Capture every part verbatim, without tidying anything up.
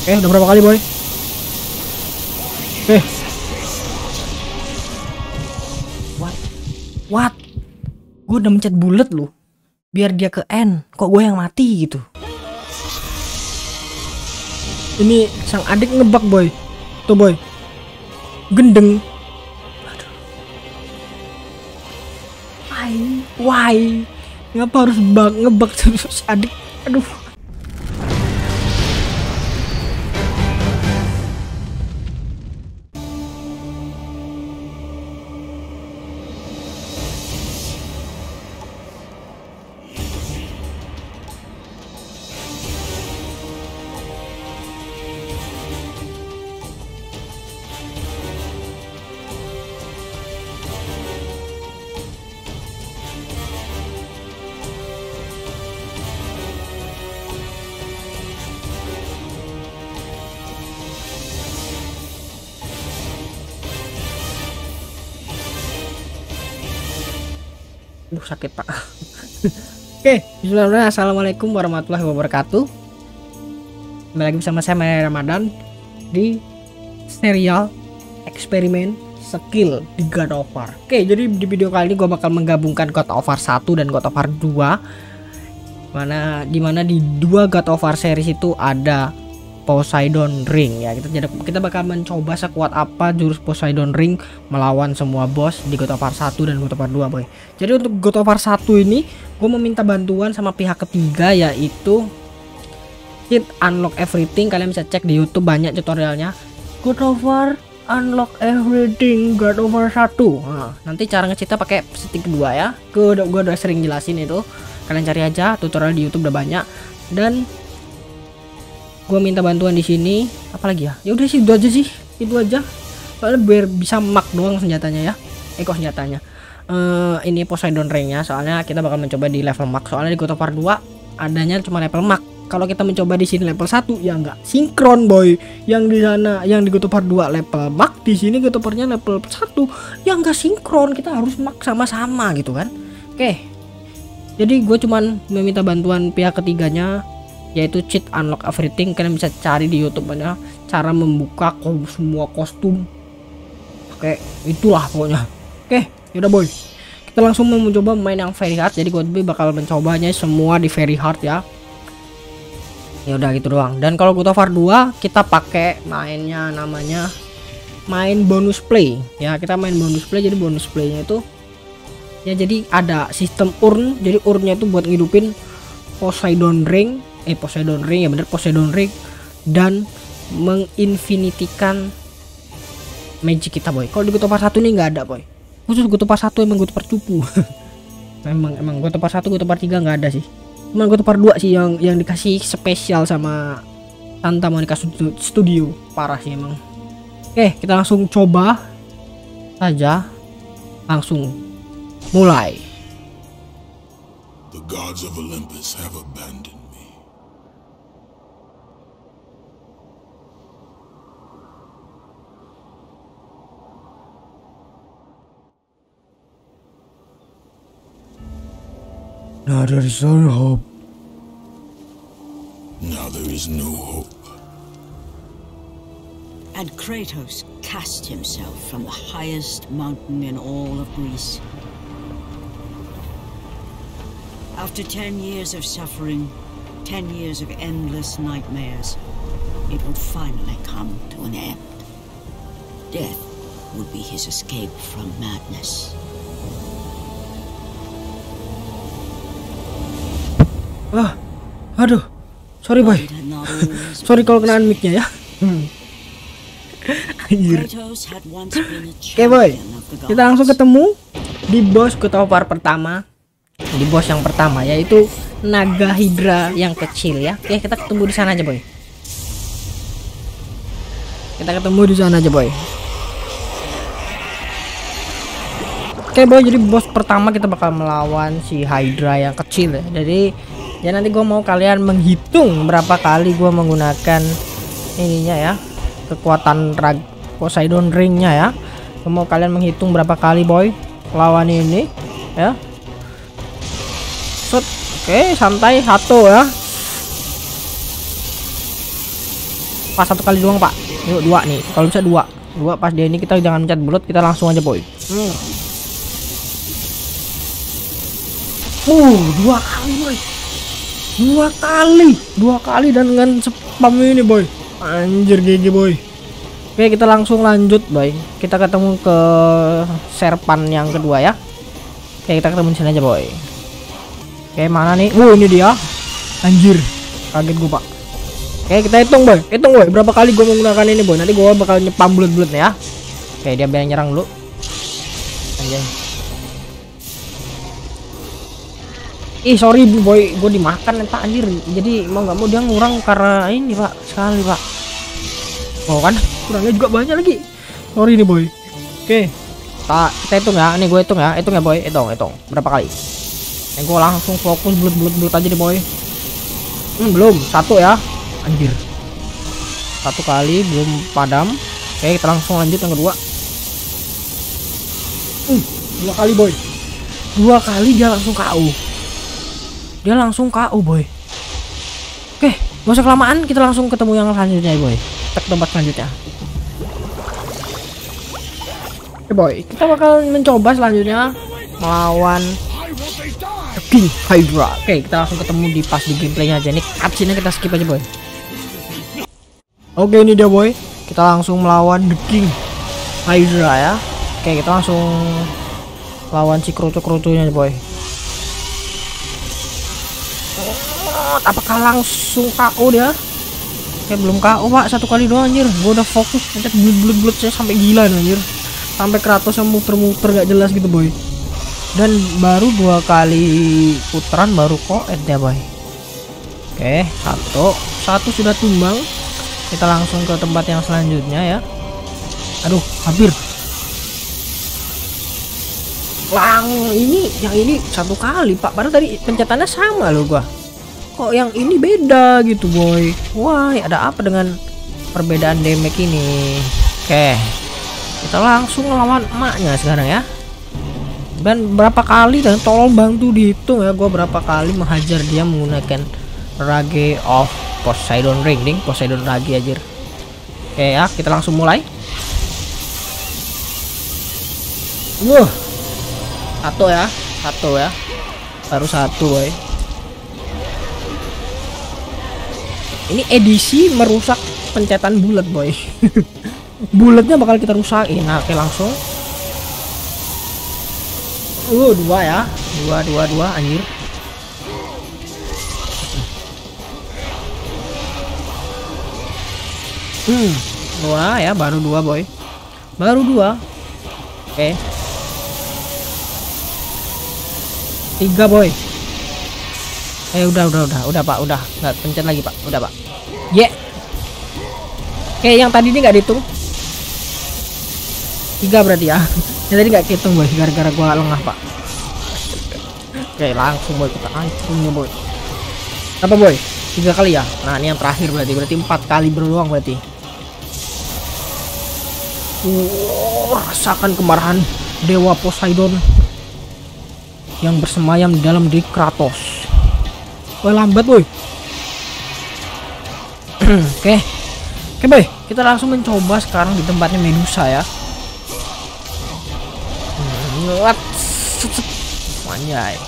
Oke, udah berapa kali boy? Oke. What? What? Gue udah mencet bullet loh, biar dia ke N. Kok gue yang mati gitu? Ini sang adik ngebug boy. Tuh boy, gendeng. Aduh. Why? Why? Ngapa harus bug ngebug terus adik? Aduh. Duh, sakit pak. Oke, bismillahirrahmanirrahim. Assalamualaikum warahmatullahi wabarakatuh. Kembali lagi bersama saya Maya Ramadan di serial eksperimen skill di God of War. Oke, jadi di video kali ini gue bakal menggabungkan God of War satu dan God of War dua. Mana dimana di dua God of War series itu ada Poseidon Ring ya. Kita kita bakal mencoba sekuat apa jurus Poseidon Ring melawan semua boss di God of War satu dan God of War dua boy. Jadi untuk God of War satu ini gue meminta bantuan sama pihak ketiga, yaitu Cheat Unlock Everything. Kalian bisa cek di YouTube, banyak tutorialnya. God of War Unlock Everything God of War satu. Nah, nanti cara nge-cheatnya pakai stick dua ya. Gue udah, gue udah sering jelasin itu. Kalian cari aja tutorial di YouTube, udah banyak. Dan gue minta bantuan di sini, apalagi ya? Ya udah sih, itu aja sih, itu aja. Soalnya biar bisa mak doang senjatanya ya. Eh kok senjatanya? Uh, ini Poseidon Ring-nya. Soalnya kita bakal mencoba di level mak. Soalnya di God of War dua adanya cuma level mak. Kalau kita mencoba di sini level satu ya nggak sinkron boy. Yang di sana, yang di God of War dua level mak, di sini God of War-nya level satu ya nggak sinkron. Kita harus mak sama-sama gitu kan. Oke. Jadi gue cuman meminta bantuan pihak ketiganya, yaitu Cheat Unlock Everything. Kalian bisa cari di YouTube banyak cara membuka semua kostum. Oke, itulah pokoknya. Oke, yaudah boy, kita langsung mau mencoba main yang very hard. Jadi gue bakal mencobanya semua di very hard ya. Ya udah gitu doang. Dan kalau God of War dua kita pakai mainnya namanya main bonus play ya. Kita main bonus play. Jadi bonus playnya itu ya, jadi ada sistem urn. Jadi urnnya itu buat ngidupin Poseidon Ring. Eh Poseidon Ring ya bener, Poseidon Ring, dan menginfinitikan magic kita boy. Kalau di God of War satu ini nggak ada boy. Khusus God of War satu emang God of War cupu. Memang emang God of War satu, God of War tiga nggak ada sih. Cuma God of War dua sih yang yang dikasih spesial sama Santa Monica Studio. Parah sih emang. Oke, kita langsung coba saja. Langsung mulai. The gods of Olympus have abandoned. Now there is no hope. Now there is no hope. And Kratos cast himself from the highest mountain in all of Greece. After ten years of suffering, ten years of endless nightmares, it would finally come to an end. Death would be his escape from madness. Ah, aduh, sorry boy, sorry kalau kenaan mic-nya ya. Oke boy, kita langsung ketemu di boss God of War pertama. Di boss yang pertama yaitu Naga Hydra yang kecil ya. Oke, kita ketemu di sana aja boy. Kita ketemu di sana aja boy. Oke boy, jadi boss pertama kita bakal melawan si Hydra yang kecil ya. Jadi ya nanti gue mau kalian menghitung berapa kali gue menggunakan ininya ya, kekuatan rag Poseidon Ring-nya ya. Gue mau kalian menghitung berapa kali boy lawan ini ya. Set. Oke, santai satu ya. Pas satu kali doang pak. Yuk dua nih. Kalau bisa dua. Dua pas dia ini kita jangan mencet bulat, kita langsung aja boy. Hmm. Uh, dua kali boy. Dua kali. Dua kali dan dengan spam ini boy. Anjir G G boy. Oke, kita langsung lanjut boy. Kita ketemu ke serpan yang kedua ya. Oke, kita ketemu di sini aja boy. Oke, mana nih? Wuh, ini dia. Anjir. Kaget gua, Pak. Oke, kita hitung boy. Hitung boy, berapa kali gua menggunakan ini boy. Nanti gua bakal nyepam bulat-bulat ya. Oke, dia biar nyerang dulu. Anjay. Ih, sorry boy, gue dimakan Pak anjir. Jadi mau nggak mau dia ngurang karena ini Pak, sekali Pak. Oh kan, kurangnya juga banyak lagi. Sorry nih boy. Oke, kita, kita hitung ya. Ini gue hitung ya, hitung ya boy, hitung, hitung. Berapa kali? Ini gue langsung fokus bulut-bulut aja nih boy. Hmm, belum satu ya, anjir. Satu kali belum padam. Oke, kita langsung lanjut yang kedua. Hmm, dua kali boy. Dua kali dia langsung K O. Dia langsung K O boy. Oke, gak usah kelamaan, kita langsung ketemu yang selanjutnya ya boy. Kita ke tempat selanjutnya. Oke boy, kita bakal mencoba selanjutnya melawan The King Hydra. Oke, kita langsung ketemu di pas di gameplaynya aja. Ini cutscene-nya kita skip aja boy. Oke, ini dia boy. Kita langsung melawan The King Hydra ya. Oke, kita langsung lawan si kerucu-kerucunya boy. Apakah langsung K O dia? Oke, belum K O Pak, satu kali doang anjir. Gue udah fokus pencet bulut-bulut saya sampai gila anjir. Sampai Kratos yang muter-muter gak jelas gitu boy. Dan baru dua kali putaran baru koet ya boy. Oke, satu satu sudah tumbang. Kita langsung ke tempat yang selanjutnya ya. Aduh, hampir. Lang ini yang ini satu kali Pak. Padahal tadi pencetannya sama loh gua. Kok yang ini beda gitu boy. Wah, ada apa dengan perbedaan damage ini? Oke, kita langsung lawan emaknya sekarang ya. Dan berapa kali, dan tolong bantu dihitung ya, gue berapa kali menghajar dia menggunakan Rage of Poseidon Ring. Ding Poseidon Rage aja. Oke ya, kita langsung mulai. Wuh, satu ya, satu ya, baru satu boy. Ini edisi merusak pencetan bulat boy. Bulatnya bakal kita rusakin. Nah, oke langsung. Uh, dua ya, dua dua dua anjir. Hmm, dua ya, baru dua boy, baru dua. Oke, tiga boy. Eh udah udah udah udah Pak, udah nggak pencet lagi Pak, udah Pak. Ya. Yeah. Oke, yang tadi ini nggak dihitung. Tiga berarti ya. Yang tadi nggak dihitung boy, gara-gara gua lengah Pak. Oke, langsung boy kita hancurnya boy. Apa boy? Tiga kali ya. Nah ini yang terakhir berarti, berarti empat kali berulang berarti. Wow, rasakan kemarahan Dewa Poseidon yang bersemayam di dalam diri Kratos. Wah, lambat boy. Oke, oke boy, kita langsung mencoba sekarang di tempatnya Medusa ya. Ngelat, manjai.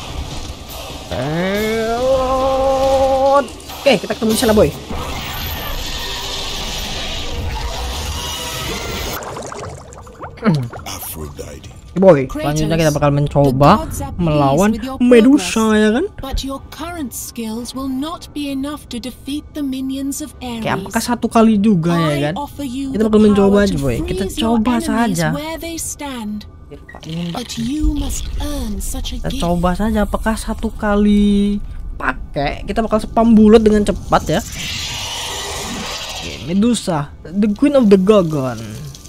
Oke, kita ketemu di sana boy. Aphrodite. Boy, selanjutnya kita bakal mencoba melawan Medusa ya kan? Oke, apakah satu kali juga ya kan? Kita bakal mencoba aja boy. Kita coba saja. Kita coba saja apakah satu kali pakai kita bakal spam bulat dengan cepat ya. Oke, Medusa, the Queen of the Gorgon.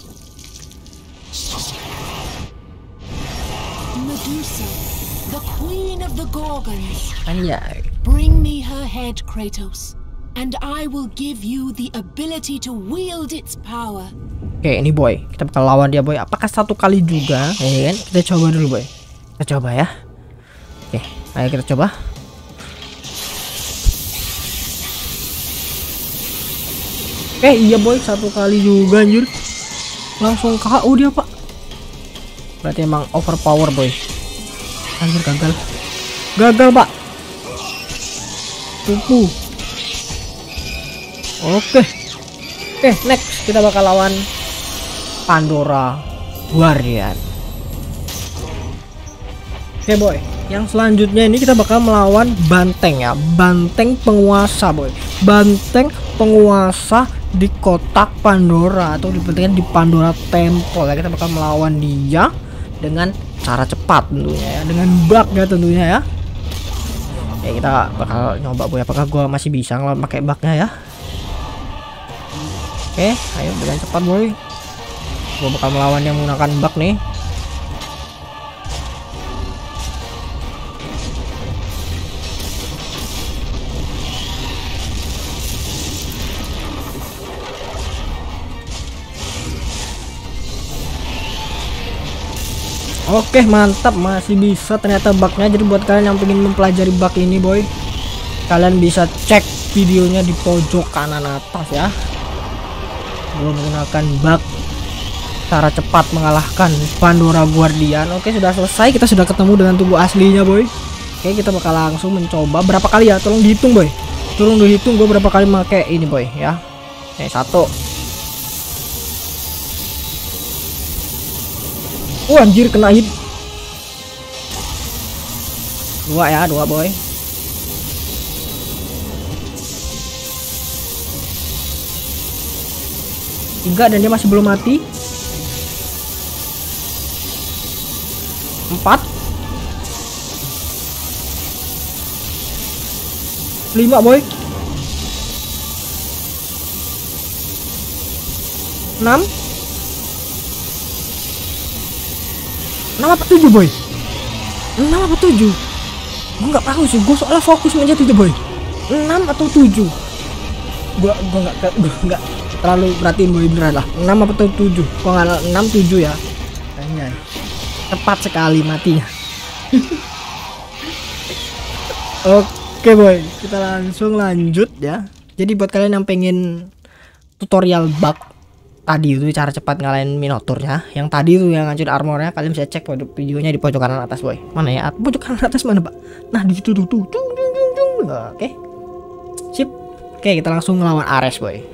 Medusa, the Queen of the Gorgons. Anjay. Bring me her head, Kratos, and I will give you the ability to wield its power. Oke, ini boy, kita bakal lawan dia boy. Apakah satu kali juga? Ya kan? Kita coba dulu boy. Kita coba ya. Oke, ayo kita coba. Eh iya boy, satu kali juga anjir. Langsung K O dia pak. Berarti emang overpower boy. Anjir gagal. Gagal pak. Tupu. Oke. Oke next kita bakal lawan Pandora Guardian. Oke boy, yang selanjutnya ini kita bakal melawan Banteng ya. Banteng penguasa boy. Banteng penguasa di kotak Pandora atau dipentingkan di Pandora Temple ya. Kita bakal melawan dia dengan cara cepat tentunya ya, dengan bug ya tentunya ya. Ya kita bakal nyoba boy, apakah gua masih bisa ngelawan pakai bugnya ya. Oke, ayo dengan cepat boy. Gua bakal melawan yang menggunakan bug nih. Oke mantap, masih bisa ternyata bugnya. Jadi buat kalian yang ingin mempelajari bug ini boy, kalian bisa cek videonya di pojok kanan atas ya. Belum menggunakan bug cara cepat mengalahkan Pandora Guardian. Oke sudah selesai, kita sudah ketemu dengan tubuh aslinya boy. Oke kita bakal langsung mencoba. Berapa kali ya, tolong dihitung boy, tolong dihitung gue berapa kali pakai ini boy ya. Oke satu. Oh anjir kena hit. Dua ya, dua boy. Tiga dan dia masih belum mati. Empat. Lima boy. Enam. enam apa tujuh boy? enam apa tujuh? Gue nggak tahu sih, gue soalnya fokus menjadi itu boy. enam atau tujuh? Gue gue nggak gue nggak terlalu perhatiin boy, beneran lah. enam atau tujuh? Gue nggak enam tujuh ya. Kayaknya tepat sekali matinya. Oke boy, kita langsung lanjut ya. Jadi buat kalian yang pengen tutorial bug tadi itu cara cepat ngalahin Minotaurnya, yang tadi tuh yang ngancur armornya, kalian bisa cek videonya di pojok kanan atas boy. Mana ya? Pojok kanan atas mana pak? Nah di situ tuh tuh. Oke, sip. Oke kita langsung ngelawan Ares boy.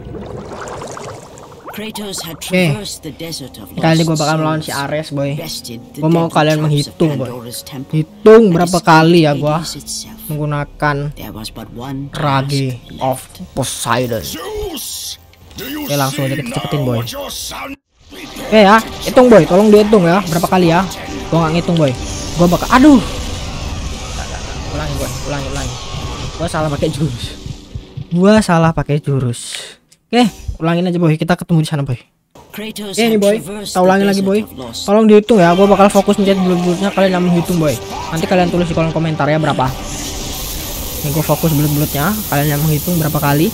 Oke, kali ini gue bakal melawan si Ares boy. Gue mau kalian menghitung boy, hitung berapa kali ya gue menggunakan Rage of Poseidon. Oke langsung aja kita cepetin boy. Oke ya, hitung boy, tolong dihitung ya berapa kali ya. Gua nggak ngitung boy, gua bakal aduh. Ulangi boy, ulangi ulangi. Gua salah pakai jurus. Gua salah pakai jurus. Oke, ulangin aja boy, kita ketemu di sana boy. Oke ini boy, kita ulangi lagi boy. Tolong dihitung ya, gua bakal fokus mencet bulut-bulutnya, kalian yang menghitung boy. Nanti kalian tulis di kolom komentar ya berapa. Ini gua fokus bulut-bulutnya, kalian yang menghitung berapa kali.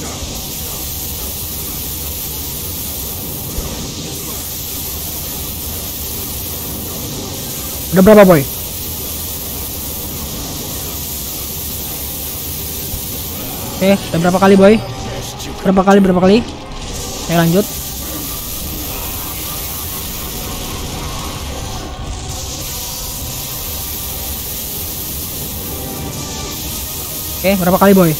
Udah berapa boy? Oke, udah berapa kali boy? Berapa kali, berapa kali? Oke lanjut. Oke, berapa kali boy?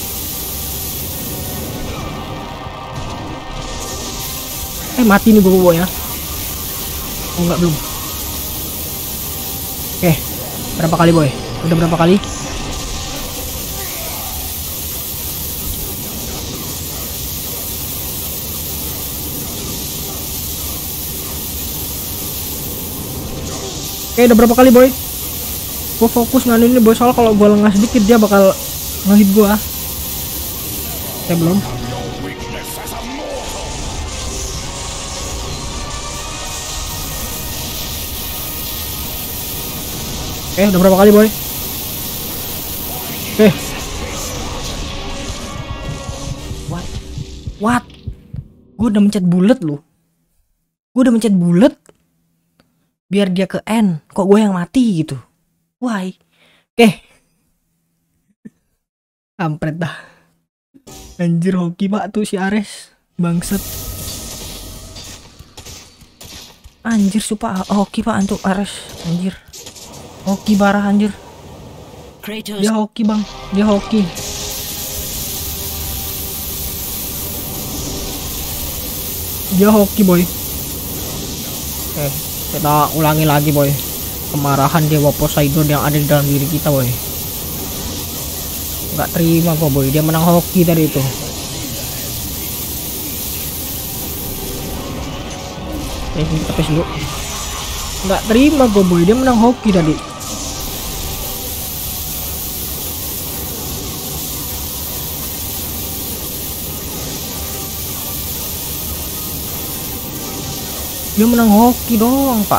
Eh mati nih gue boy ya. Oh enggak, belum. Oke, berapa kali boy? Udah berapa kali? Oke, udah berapa kali boy? Gue fokus nganu ini boy, soal kalau gue lengah sedikit dia bakal ngehit gue. Oke, belum. Oke, udah berapa kali boy? Oke. What? What? Gue udah mencet bulat loh. Gue udah mencet bulat biar dia ke N. Kok gue yang mati gitu? Why? Oke. Kampret dah. Anjir hoki pak tuh si Ares. Bangsat. Anjir sumpah hoki pak untuk Ares. Anjir. Hoki parah anjir. Kratos. Dia hoki bang. Dia hoki. Dia hoki boy. Eh, kita ulangi lagi boy. Kemarahan Dewa Poseidon yang ada di dalam diri kita boy. Nggak terima kok boy. Dia menang hoki tadi itu. Eh, kita pes dulu. Nggak terima kok boy. Dia menang hoki tadi. Dia menang hoki doang pak.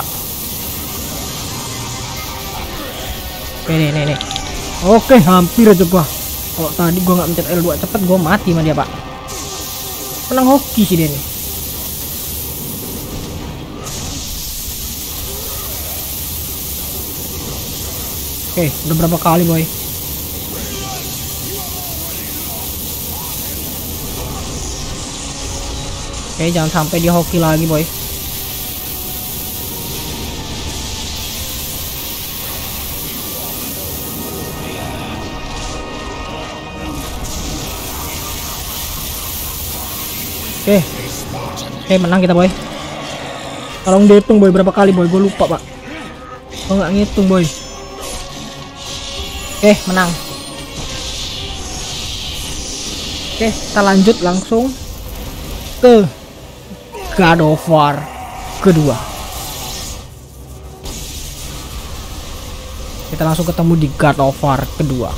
Oke nih nih nih. Oke hampir aja gua. Kalau tadi gua nggak mencet L dua cepet gua mati sama dia pak. Menang hoki sih dia nih. Oke udah berapa kali boy. Oke jangan sampai dia hoki lagi boy. Oke, oke menang kita boy. Tolong dihitung boy berapa kali boy, gue lupa pak. Gue nggak ngitung boy. Oke menang. Oke kita lanjut langsung ke God of War kedua. Kita langsung ketemu di God of War kedua.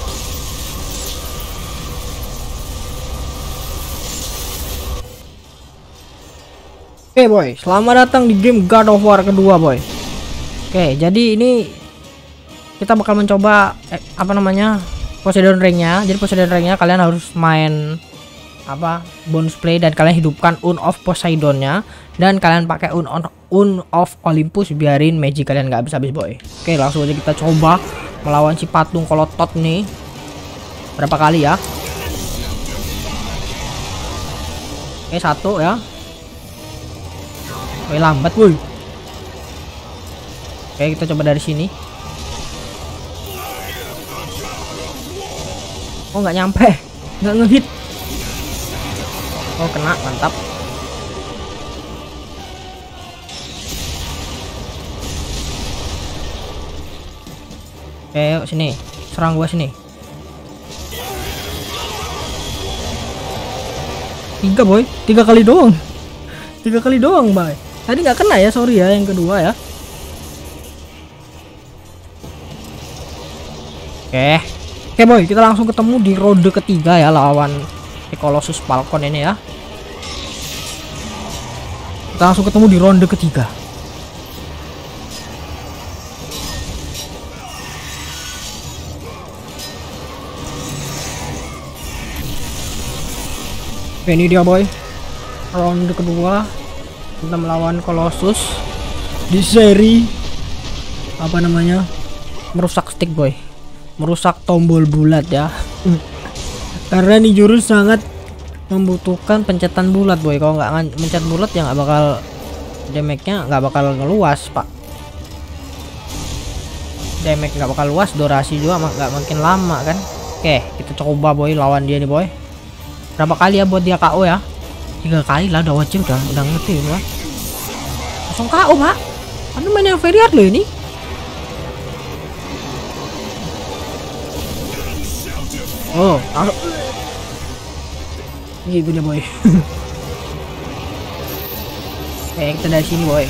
Oke boy, selamat datang di game God of War kedua boy. Oke, jadi ini kita bakal mencoba eh, apa namanya Poseidon Ring-nya. Jadi Poseidon Ring-nya kalian harus main apa bonus play dan kalian hidupkan Un of Poseidon-nya dan kalian pakai Un on Un of Olympus biarin magic kalian nggak habis-habis boy. Oke, langsung aja kita coba melawan si patung kolotot nih. Berapa kali ya? Oke, satu ya. Oke lambat woi. Oke kita coba dari sini. Oh nggak nyampe, nggak ngehit. Oh kena, mantap. Oke yuk sini, serang gua sini. Tiga boy, tiga kali doang, tiga kali doang boy. Tadi nggak kena ya, sorry ya yang kedua ya. Oke, oke boy, kita langsung ketemu di ronde ketiga ya lawan Colossus Falcon ini ya. Kita langsung ketemu di ronde ketiga. Oke, ini dia boy, ronde kedua. Kita melawan Colossus di seri apa namanya merusak stick boy, merusak tombol bulat ya. Karena ini jurus sangat membutuhkan pencetan bulat boy. Kalau nggak mencet bulat ya nggak bakal damage-nya nggak bakal ngeluas pak. Damage nggak bakal luas, durasi juga nggak makin lama kan. Oke kita coba boy lawan dia nih boy. Berapa kali ya buat dia K O ya? Tiga kali lah udah wajib, udah udah ngerti ya. Langsung K O pak. Anu main yang very hard loh ini. Oh langsung gitu dia boy. Oke kita dari sini boy.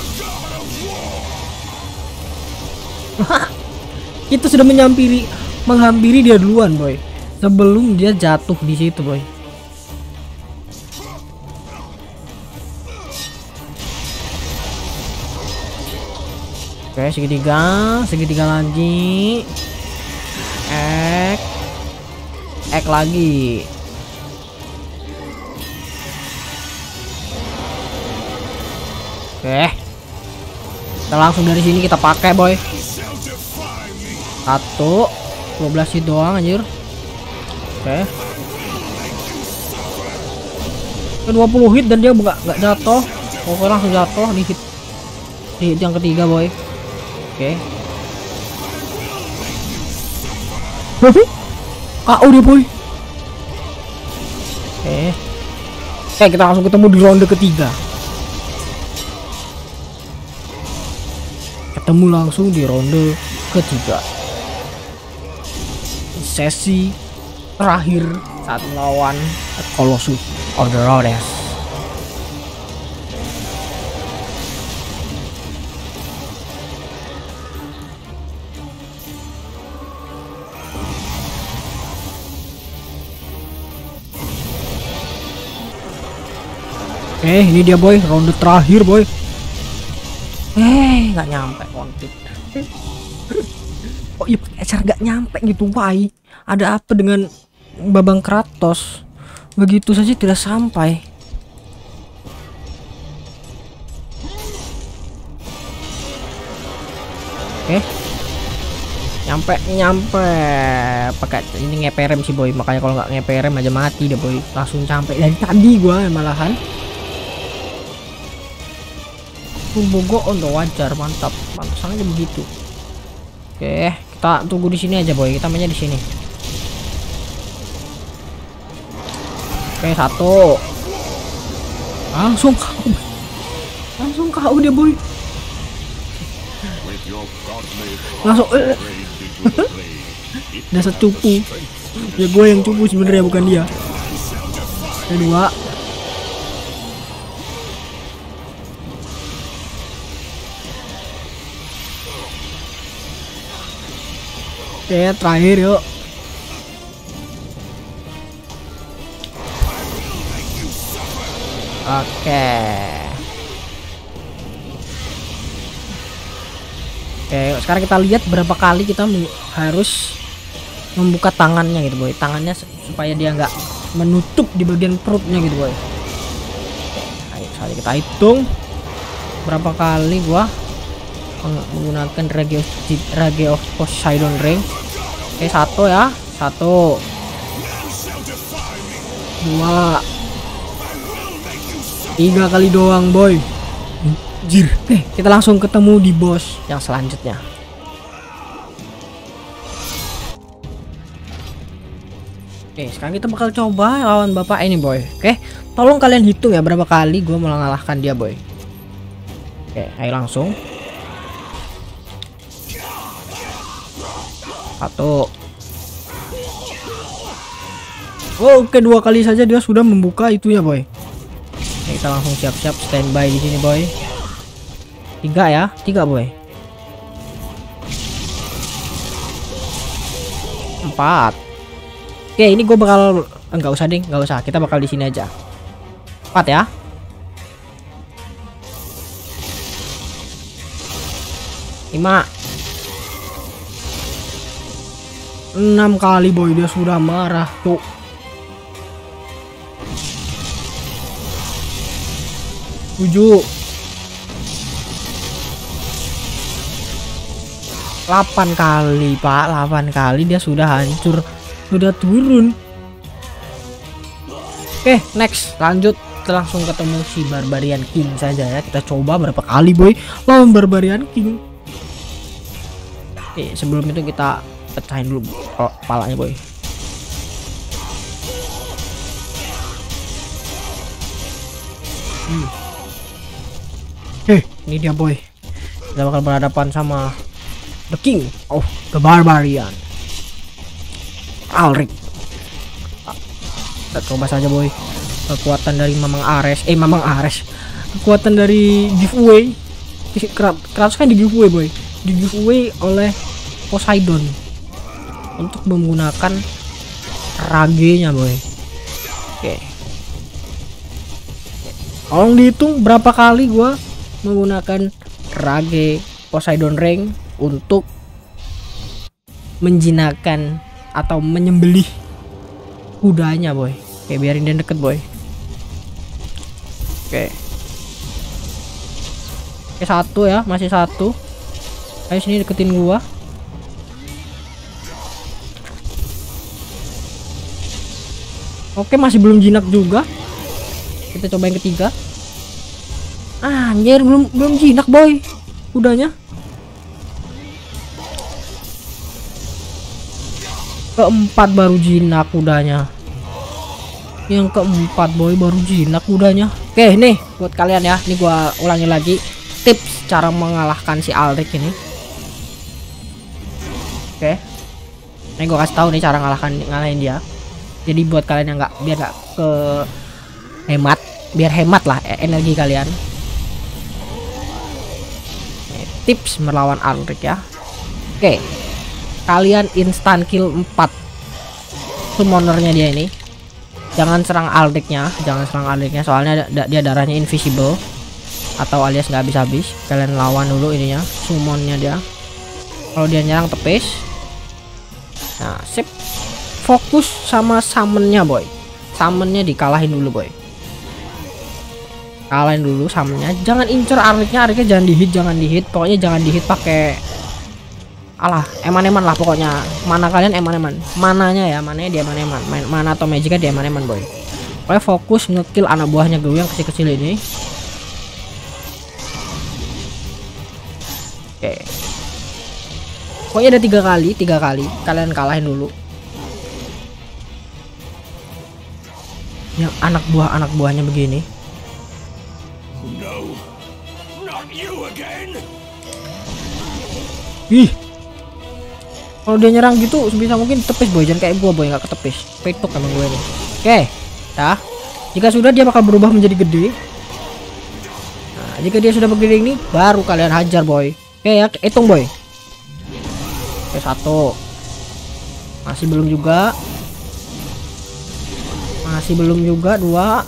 Kita sudah menyampiri menghampiri dia duluan boy, sebelum dia jatuh di situ boy. Oke segitiga, segitiga lagi, ek, ek lagi. Oke, kita langsung dari sini kita pakai boy. Satu, dua belas hit doang anjir. Oke. dua puluh hit dan dia nggak nggak jatuh. Oke, langsung jatuh di hit di hit yang ketiga boy. Oke. K O dia boy. Oke. Oke, kita langsung ketemu di ronde ketiga. Ketemu langsung di ronde ketiga. Sesi terakhir saat melawan Colossus of the Rhodes. Eh, ini dia boy, ronde terakhir boy. Eh, nggak nyampe konflik. Oh iya, pakai cara nggak nyampe gitu, why? Ada apa dengan Babang Kratos? Begitu saja tidak sampai. Oke, nyampe nyampe. Pakai ini ngeperem sih boy, makanya kalau nggak ngeperem aja mati deh boy. Langsung sampai dari tadi gua malahan. Bogo untuk wajar, mantap, pantesan aja begitu. Oke, kita tunggu di sini aja boy, kita mainnya di sini. Oke, satu, langsung kau, langsung kau dia boy, langsung. Eh. Dasar cupu, ya gue yang cupu sebenarnya bukan dia. Kedua. Oke, terakhir yuk. Oke. Oke, sekarang kita lihat berapa kali kita harus membuka tangannya gitu boy. Tangannya supaya dia nggak menutup di bagian perutnya gitu boy. Oke, ayo kita hitung berapa kali gua menggunakan Rage of, Rage of Poseidon Ring. Oke, satu ya, satu, dua, tiga kali doang boy. Anjir. Oke, kita langsung ketemu di boss yang selanjutnya. Oke, sekarang kita bakal coba lawan bapak ini boy. Oke, tolong kalian hitung ya berapa kali gue mengalahkan dia boy. Oke, ayo langsung. Satu. Oh, oke, dua kali saja dia sudah membuka itu ya boy. Oke, kita langsung siap-siap standby di sini boy. Tiga ya, tiga boy. Empat. Oke, ini gue bakal enggak usah ding, nggak usah. Kita bakal di sini aja. Empat ya. Lima. Enam kali boy, dia sudah marah tuh. Tujuh. Delapan kali pak, delapan kali dia sudah hancur, sudah turun. Oke, next lanjut, kita langsung ketemu si Barbarian King saja ya. Kita coba berapa kali boy lawan Barbarian King. Oke, sebelum itu kita pecahin dulu kepalanya boy. hmm. Eh, ini dia boy. Kita bakal berhadapan sama The King of the Barbarian, Alric. Kita coba saja boy. Kekuatan dari Mamang Ares, eh Mamang Ares. Kekuatan dari giveaway. Kratos kan di giveaway boy. Di giveaway oleh Poseidon untuk menggunakan ragenya boy. Oke. Tolong dihitung berapa kali gua menggunakan rage Poseidon Ring untuk menjinakkan atau menyembelih kudanya boy. Oke, biarin dia deket boy. Oke. Oke, satu ya, masih satu. Ayo sini deketin gua. Oke, masih belum jinak juga. Kita coba yang ketiga. Ah, anjir, belum belum jinak boy kudanya. Keempat baru jinak kudanya. Yang keempat boy baru jinak kudanya. Oke nih buat kalian ya, ini gua ulangi lagi tips cara mengalahkan si Alric ini. Oke, ini gua kasih tahu nih cara ngalahkan ngalahin dia. Jadi buat kalian yang nggak, biar nggak ke hemat, biar hemat lah energi kalian. Nih, tips melawan Alric ya. Oke, kalian instan kill empat summonernya dia ini. Jangan serang Alricnya, jangan serang Alricnya soalnya da dia darahnya invisible atau alias nggak habis-habis. Kalian lawan dulu ininya, summonnya dia. Kalau dia nyerang tepis. Nah, sip. Fokus sama summonnya boy. Summonnya dikalahin dulu boy. Kalahin dulu summonnya. Jangan incer Alricnya, Alricnya jangan dihit, jangan dihit. Pokoknya jangan dihit pakai alah, eman-eman lah pokoknya. Mana kalian eman-eman. Mananya ya, mananya dia eman-eman. Mana atau magicnya dia eman-eman boy. Pokoknya fokus ngekill anak buahnya gue yang kecil-kecil ini. Oke. Pokoknya ada tiga kali, tiga kali kalian kalahin dulu. Yang anak buah anak buahnya begini. No, not you again. Ih. Kalau dia nyerang gitu sebisa mungkin tepis boy, jangan kayak gua boy nggak ketepis. Petuk emang gue ini. Oke, dah. Jika sudah dia bakal berubah menjadi gede. Nah, jika dia sudah begini ini baru kalian hajar boy. Oke ya, hitung boy. Oke, satu. Masih belum juga. Masih belum juga, dua.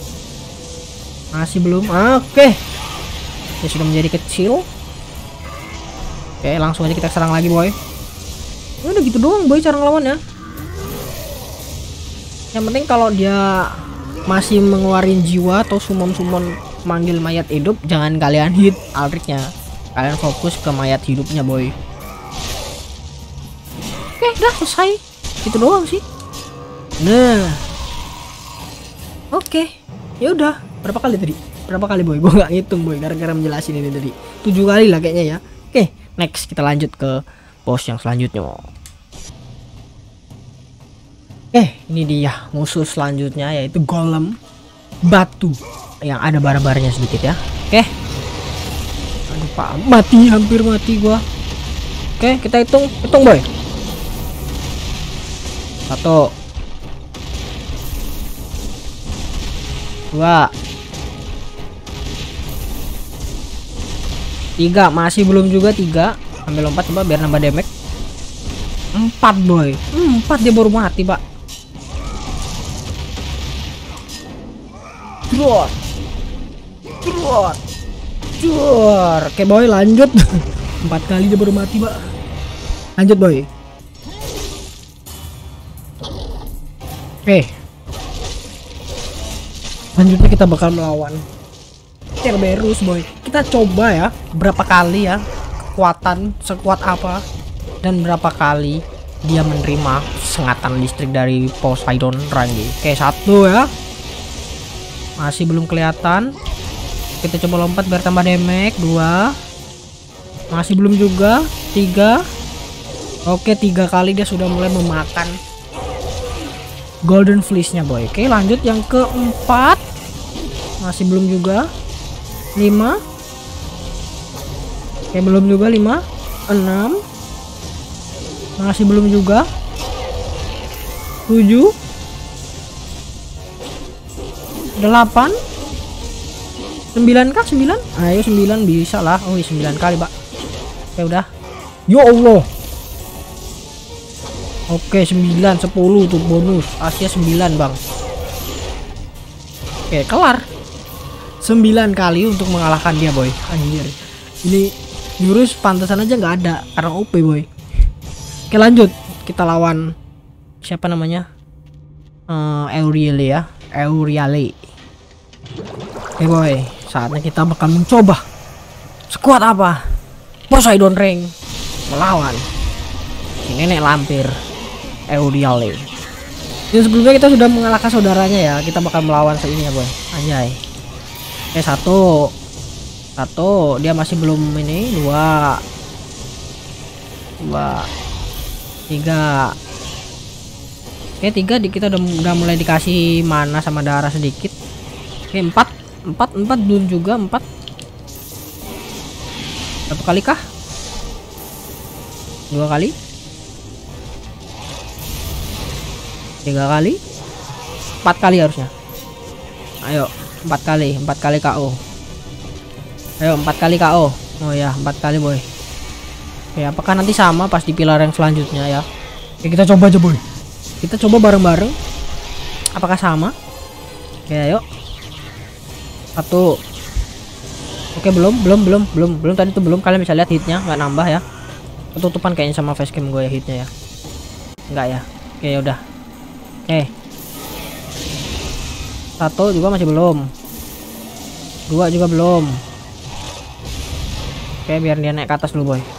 Masih belum. Oke. Dia sudah menjadi kecil. Oke, langsung aja kita serang lagi boy. Ya udah gitu doang boy cara ngelawannya. Yang penting kalau dia masih mengeluarin jiwa atau summon-summon manggil mayat hidup, jangan kalian hit Alricnya. Kalian fokus ke mayat hidupnya boy. Oke, udah selesai. Itu doang sih. Nah. Oke. Ya udah, berapa kali tadi? Berapa kali boy? Gua nggak ngitung boy gara-gara menjelasin ini tadi. Tujuh kali lah kayaknya ya. Oke, next kita lanjut ke bos yang selanjutnya. Eh, ini dia musuh selanjutnya yaitu golem batu yang ada bara-baranya sedikit ya. Oke. Aduh, Pak, mati, hampir mati gua. Oke, kita hitung, hitung boy. Satu, dua, tiga, masih belum juga tiga. Ambil lompat coba biar nambah damage. Empat boy, empat dia baru mati pak. Drot, drot, drot. Oke boy lanjut. Empat kali dia baru mati pak. Lanjut boy. Oke. Lanjutnya kita bakal melawan Cerberus boy. Kita coba ya berapa kali ya kekuatan sekuat apa dan berapa kali dia menerima sengatan listrik dari Poseidon Rangi. Oke, satu ya. Masih belum kelihatan. Kita coba lompat biar tambah damage. Dua. Masih belum juga. Tiga. Oke, tiga kali dia sudah mulai memakan Golden Fleece-nya boy. Oke, lanjut yang keempat. Masih belum juga. Lima. Oke, belum juga. Lima. Enam. Masih belum juga. Tujuh. Delapan. Sembilan kah? Sembilan? Ayo sembilan bisa lah. Oh sembilan kali pak. Oke udah. Ya Allah. Oke sembilan. Sepuluh tuh bonus. Asia sembilan bang. Oke kelar. Sembilan kali untuk mengalahkan dia boy. Anjir. Ini jurus pantasan aja nggak ada karena O P boy. Oke lanjut, kita lawan siapa namanya? Uh, Euriale ya, Euriale. Oke boy, saatnya kita bakal mencoba sekuat apa Poseidon Ring melawan si nenek lampir Euriale. Dan sebelumnya kita sudah mengalahkan saudaranya ya, kita bakal melawan ini ya boy. Anjay. Oke, satu. Satu, dia masih belum ini. Dua. Dua. Tiga. Oke, tiga di kita udah, udah mulai dikasih mana sama darah sedikit. Oke, empat. Empat, empat belum juga, empat. Satu kali kah? Dua kali? Tiga kali? Empat kali harusnya. Ayo, empat kali, empat kali K O. Ayo, empat kali K O. Oh ya, empat kali boy. Oke, apakah nanti sama pas di pilar yang selanjutnya ya? Oke, kita coba aja boy. Kita coba bareng-bareng. Apakah sama? Oke, ayo. Satu. Oke, belum, belum, belum, belum, belum tadi tuh belum. Kalian bisa lihat hitnya nggak nambah ya. Ketutupan kayaknya sama facecam gue ya hitnya ya. Enggak ya. Oke, udah. Oke. Satu juga masih belum. Dua juga belum. Oke, biar dia naik ke atas dulu boy.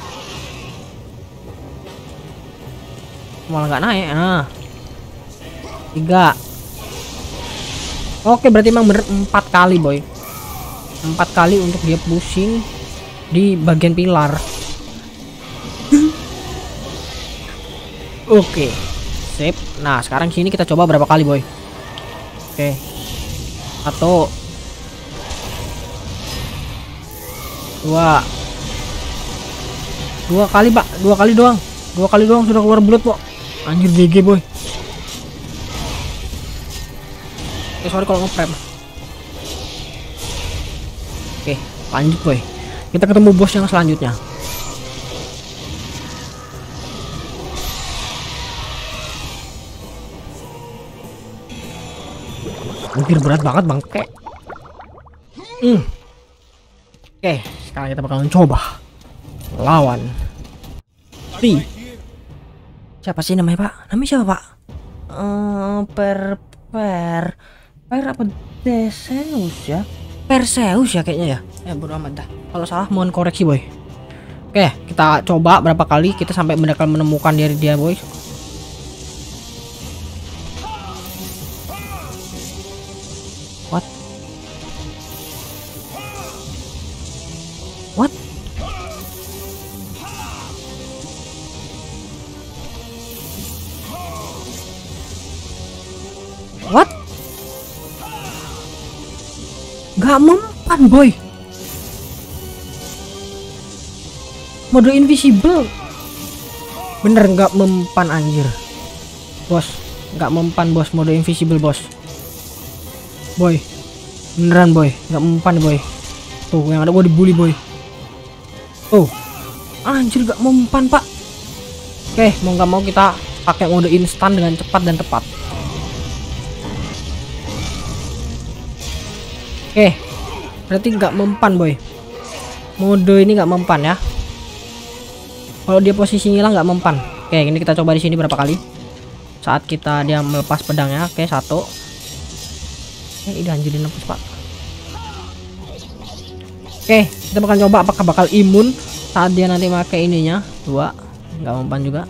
Malah nggak naik. Nah. Tiga. Oke, berarti emang bener empat kali boy. Empat kali untuk dia pusing di bagian pilar. Oke, sip. Nah, sekarang sini kita coba berapa kali boy. Oke, satu, dua, dua kali pak, dua kali doang, dua kali doang sudah keluar bulat kok. Anjir G G boy. Oke, sorry kalau nge-frame. Oke, lanjut boy. Kita ketemu bos yang selanjutnya. Anjir berat banget bang. Oke. Hmm. Oke, sekarang kita bakalan coba lawan Pi. Siapa sih namanya pak? Namanya siapa pak? Uh, per per per apa Perseus ya? Perseus ya kayaknya ya. Ya bodo amat dah. Kalau salah mohon koreksi boy. Oke, kita coba berapa kali kita sampai benar-benar menemukan diri dia boy. What? What? What? Gak mempan boy. Mode invisible. Bener gak mempan anjir. Bos, gak mempan bos mode invisible bos. Boy, beneran boy, gak mempan boy. Tuh yang ada gua dibully boy. Oh, anjir gak mempan pak. Oke, mau nggak mau kita pakai mode instan dengan cepat dan tepat. Oke, berarti nggak mempan boy. Mode ini nggak mempan ya. Kalau dia posisi ngilang nggak mempan. Oke, ini kita coba di sini berapa kali. Saat kita dia melepas pedangnya. Oke, satu. Eh, ini anjir nafas pak. Oke, kita bakal coba apakah bakal imun saat dia nanti pakai ininya. Dua, nggak mempan juga.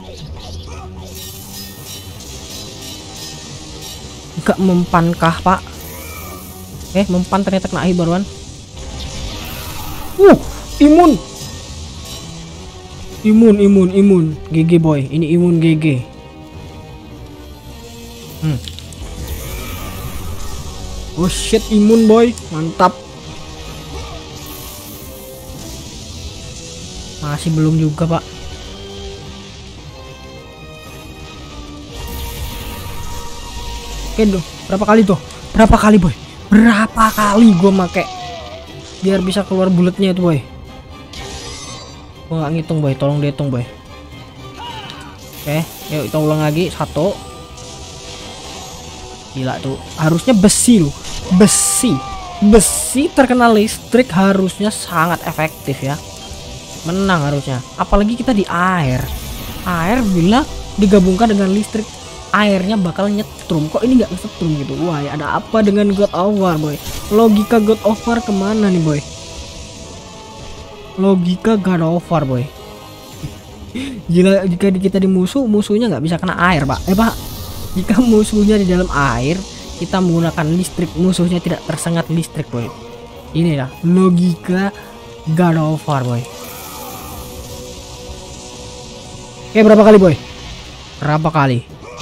Nggak mempankah pak? Eh, mempan ternyata kena air baruan. Uh, imun. Imun, imun, imun. G G boy, ini imun G G. Hmm. Oh shit, imun boy, mantap. Masih belum juga pak. Oke dong, berapa kali tuh? Berapa kali boy? Berapa kali gue make biar bisa keluar bulatnya itu boy. Gue nggak ngitung boy, tolong dihitung boy. Oke, yuk kita ulang lagi. Satu. Gila tuh, harusnya besi loh. Besi Besi terkena listrik harusnya sangat efektif ya. Menang harusnya. Apalagi kita di air. Air bila digabungkan dengan listrik, airnya bakal nyetrum. Kok ini nggak nyetrum gitu? Wah, ya ada apa dengan God of War boy? Logika God of War kemana nih boy? Logika God of War boy. Jika jika kita di musuh, musuhnya nggak bisa kena air pak. Eh pak, jika musuhnya di dalam air, kita menggunakan listrik, musuhnya tidak tersengat listrik boy. Inilah logika God of War boy. Oke, berapa kali boy? Berapa kali?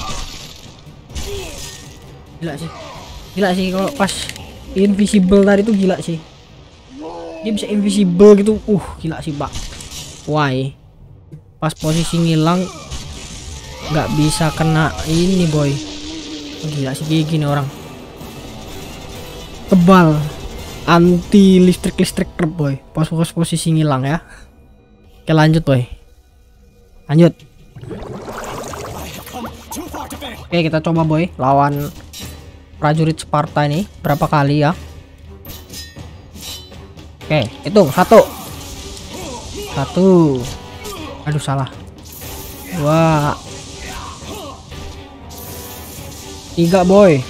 Gila sih. Gila sih kalau pas invisible tadi tuh gila sih. Dia bisa invisible gitu. Uh, gila sih, Pak. Why? Pas posisi ngilang nggak bisa kena ini boy. Oh, gila sih kayak gini orang. Kebal. Anti listrik-listrik trap boy. Pas pos posisi ngilang ya. Oke, lanjut boy. Lanjut. Oke, kita coba boy lawan prajurit Sparta ini berapa kali ya. Oke, hitung satu satu aduh salah, dua, tiga boy,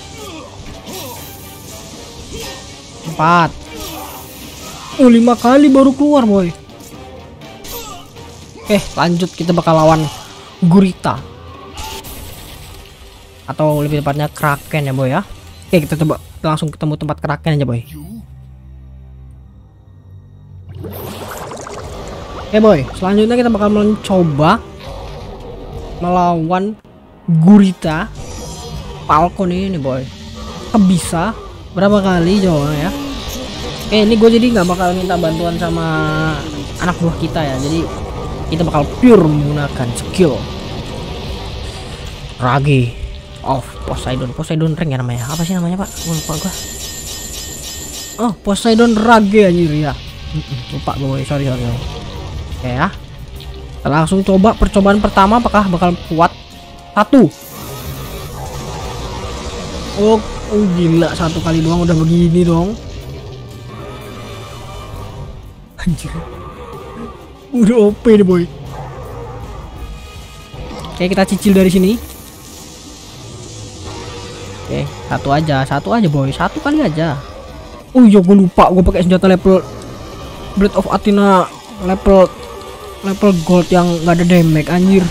empat, oh lima kali baru keluar boy. Oke, lanjut, kita bakal lawan gurita atau lebih tepatnya kraken ya boy ya. Oke, kita coba langsung ketemu tempat kraken aja boy. Oke boy, selanjutnya kita bakal mencoba melawan gurita Falcon ini boy. Bisa berapa kali coba ya. Oke, ini gue jadi nggak bakal minta bantuan sama anak buah kita ya, jadi kita bakal pure menggunakan skill Rage of Poseidon. Poseidon ring ya namanya. Apa sih namanya pak? Gue lupa gua. Oh, Poseidon Rage anjir ya. Lupa gue, sorry sorry. Oke ya. Kita langsung coba percobaan pertama, apakah bakal kuat? Satu. Oh, oh gila, satu kali doang udah begini dong. Anjir. Udah O P deh boy. Oke, kita cicil dari sini. Oke, satu aja, satu aja boy, satu kali aja. Oh iya, gue lupa, gue pakai senjata level Blade of Athena level level gold yang nggak ada damage anjir.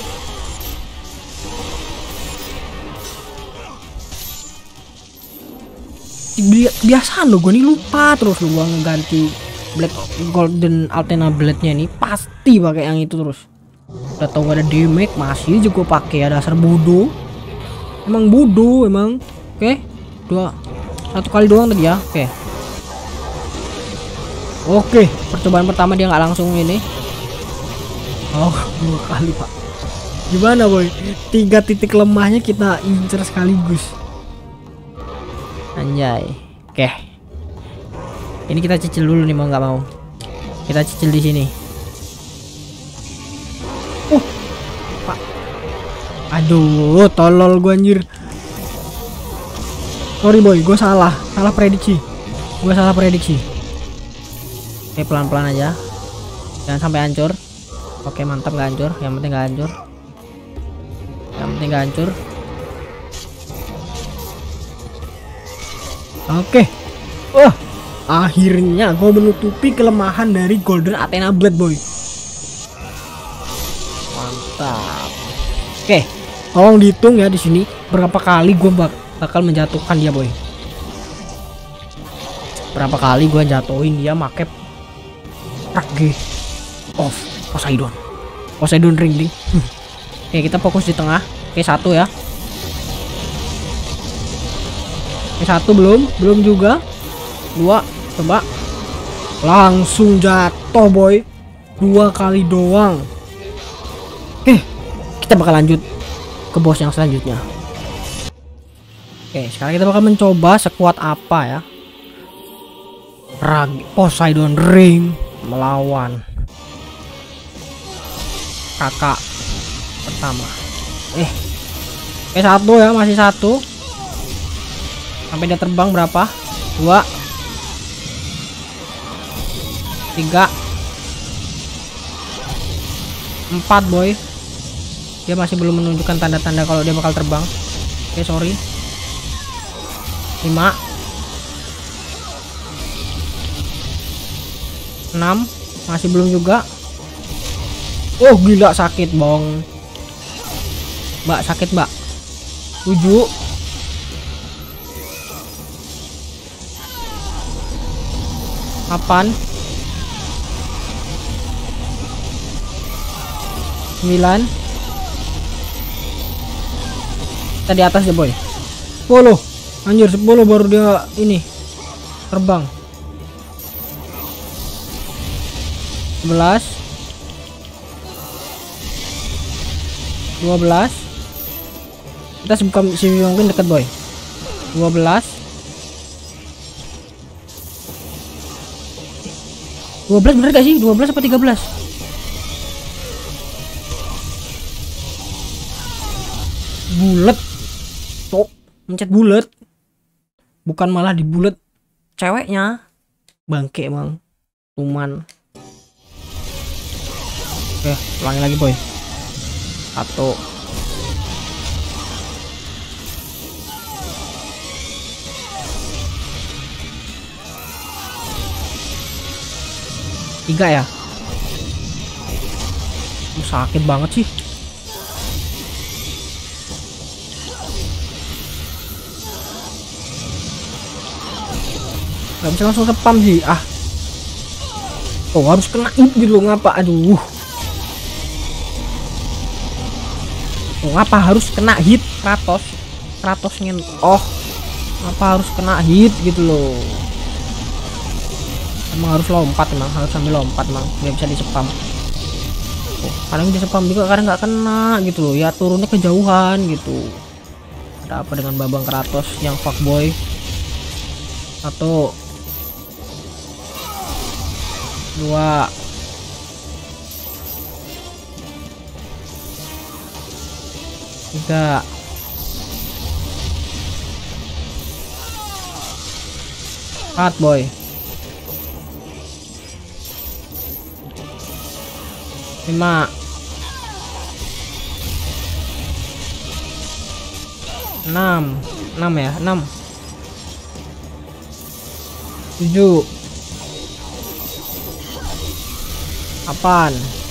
Biasa lo, gue nih lupa terus lo, gue ngeganti Blade Golden Athena Blade nya ini pasti pakai yang itu terus. Udah tau gak ada damage masih juga pakai ya, dasar bodoh. Emang bodoh emang. Oke, dua satu kali doang tadi ya. Oke. Oke, percobaan pertama dia nggak langsung ini. Oh, dua kali pak. Gimana boy? Tiga titik lemahnya kita incer sekaligus. Anjay. Oke. Ini kita cicil dulu nih, mau nggak mau. Kita cicil di sini. Uh, pak. Aduh, tolol gue anjir. Sorry boy, gue salah, salah prediksi. Gue salah prediksi. Oke, pelan-pelan aja. Jangan sampai hancur. Oke, mantap, nggak hancur. Yang penting nggak hancur. Yang penting nggak hancur. Oke. Wah. Akhirnya gue menutupi kelemahan dari Golden Athena Blade boy. Mantap. Oke, tolong dihitung ya di sini berapa kali gue bak bakal menjatuhkan dia boy. Berapa kali gue jatuhin dia make Rage of Poseidon. Poseidon ring ring. Oke, kita fokus di tengah. Oke, satu ya. Oke, satu belum, belum juga. Dua, coba langsung jatuh boy, dua kali doang. Oke, kita bakal lanjut ke bos yang selanjutnya. Oke, sekarang kita bakal mencoba sekuat apa ya Rage Poseidon ring melawan kakak pertama. Eh, oke, satu ya, masih satu. Sampai dia terbang berapa? Dua, tiga, empat boy. Dia masih belum menunjukkan tanda-tanda kalau dia bakal terbang. Oke, sorry. Lima, enam, masih belum juga. Oh gila, sakit bong mbak, sakit mbak. Tujuh, Delapan. Sembilan. Kita di atas ya boy. Sepuluh. Anjir, sepuluh baru dia ini terbang. Sebelas. Dua belas. Kita sebutkan si mungkin dekat boy. Dua belas. Dua belas bener gak sih? Dua belas apa tiga belas? Bulet. Cok, mencet bulet. Bukan malah di bulet ceweknya. Bangke emang. Cuman. Oke, ulangi lagi boy. Satu. Tiga ya. Sakit banget sih. Gak bisa langsung spam sih. Ah. Oh, harus kena hit gitu loh. Ngapa? Aduh. Oh, ngapa harus kena hit Kratos? Kratos ngen. Oh. Ngapa harus kena hit gitu loh. Emang harus lompat, emang harus sambil lompat, emang nggak bisa di spam. Oh, kadang di spam juga kadang nggak kena gitu loh. Ya turunnya kejauhan gitu. Ada apa dengan babang Kratos yang fuckboy? Satu. Dua. Tiga. Empat boy. Lima. Enam. Enam ya, enam. Tujuh. Delapan.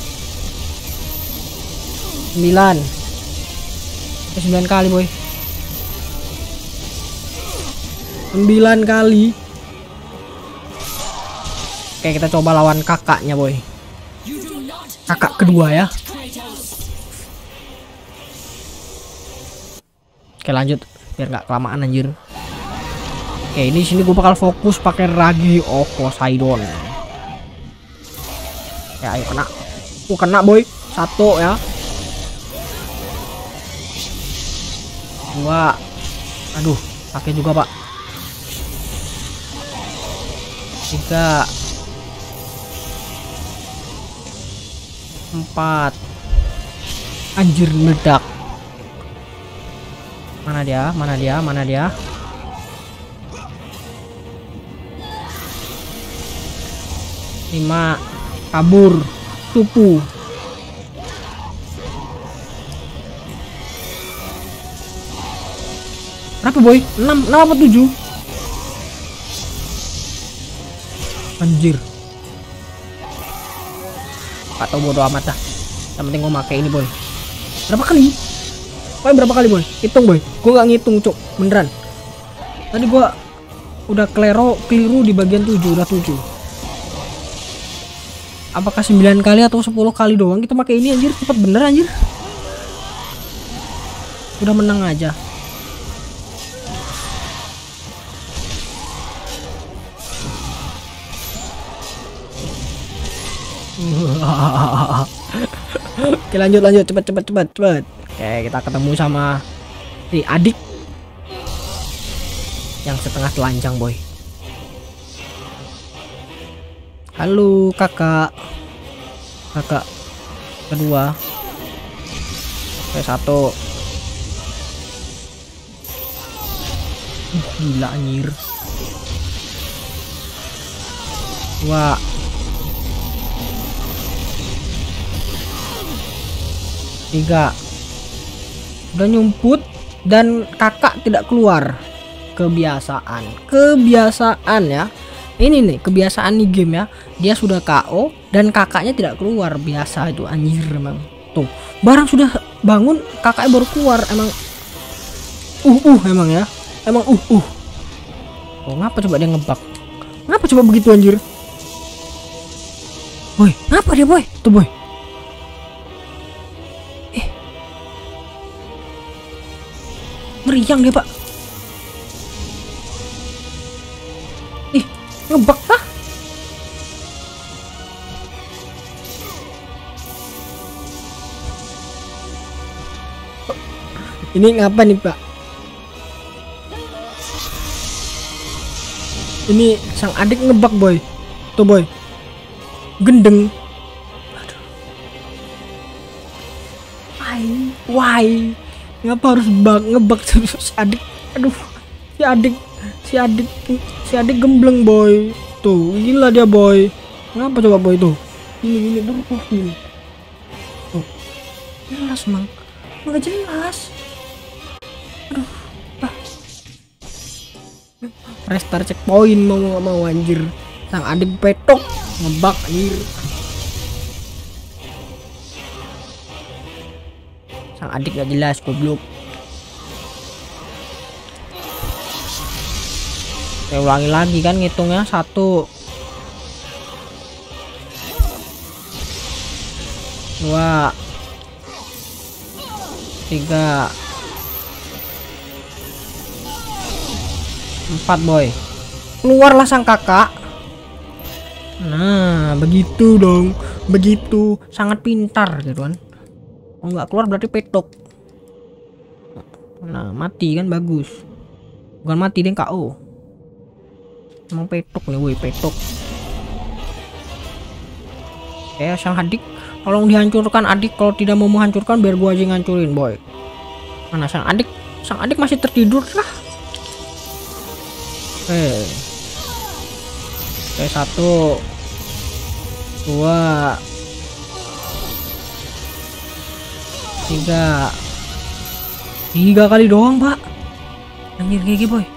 Sembilan. Sembilan kali boy. Sembilan kali. Oke, kita coba lawan kakaknya boy. Kakak kedua ya. Oke, lanjut biar nggak kelamaan anjir. Oke, ini sini gue bakal fokus pakai Ragi of Poseidon. Ya, ayo kena. Tuh kena boy. Satu ya. Dua. Aduh, pakai juga pak. Tiga. Empat. Anjir, meledak. Mana dia? Mana dia? Mana dia? Lima. Kabur. Tupu. Berapa boy? Enam. Enam apa tujuh? Anjir. Atau bodo amat dah. Yang penting gue pakai ini boy. Berapa kali? Boy, berapa kali boy? Hitung boy. Gue nggak ngitung cok. Beneran. Tadi gue udah klero keliru di bagian tujuh. Udah tujuh. Apakah sembilan kali atau sepuluh kali doang kita pakai ini anjir? Cepet bener anjir. Udah menang aja. Oke, lanjut lanjut cepet cepet cepet cepet. Oke, kita ketemu sama si adik yang setengah telanjang boy. Halo kakak. Kakak kedua. Oke, satu. Uh, gila anjir. Dua. Tiga. Udah nyumput dan kakak tidak keluar. Kebiasaan. Kebiasaan ya. Ini nih kebiasaan nih game ya. Dia sudah K O dan kakaknya tidak keluar. Biasa itu anjir emang. Tuh, barang sudah bangun kakaknya baru keluar. Emang uh uh emang ya. Emang uh uh. Oh, ngapa coba dia ngebug? Ngapa coba begitu anjir? Boy, apa dia boy? Tuh boy. Eh, meriang dia pak. Ih, ngebak ah. Ini ngapa nih pak? Ini sang adik ngebak boy. Tuh boy. Gendeng. Aduh. Why? Why? Ngapa harus bak ngebak terus adik? Aduh. Si adik, si adik, si adik gembleng boy. Tuh, gila dia boy. Ngapa coba boy tuh? Ini ini terus ini. Tuh. Jelas mang. Enggak jelas. Aduh. Ah. Restart checkpoint mau nggak mau anjir. Sang adik petok ngebak anjir. Sang adik nggak jelas goblok. Saya ulangi lagi kan ngitungnya satu dua tiga empat boy. Keluarlah sang kakak. Nah begitu dong, begitu sangat pintar gitu kan. Oh nggak keluar berarti petok. Nah mati kan bagus. Bukan mati deh K O. Emang petok nih woi, petok. Eh sang adik tolong dihancurkan adik, kalau tidak mau menghancurkan biar gua aja ngancurin boy. Mana sang adik? Sang adik masih tertidur lah. Oke. Oke, satu dua tiga tiga kali doang pak. Anjir gigi boy.